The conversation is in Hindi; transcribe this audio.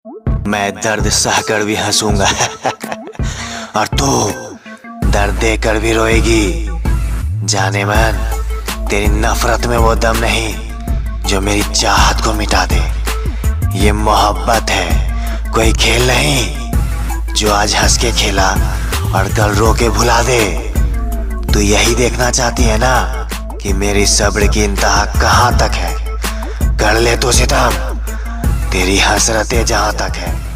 मैं दर्द सहकर भी हंसूंगा और तू दर्द देकर भी रोएगी। जाने मन, तेरी नफरत में वो दम नहीं जो मेरी चाहत को मिटा दे। ये मोहब्बत है, कोई खेल नहीं जो आज हंस के खेला और कल रो के भुला दे। तू यही देखना चाहती है ना कि मेरी सब्र की इंतहा कहाँ तक है। कर ले तो सितम, तेरी हसरतें जहाँ तक है।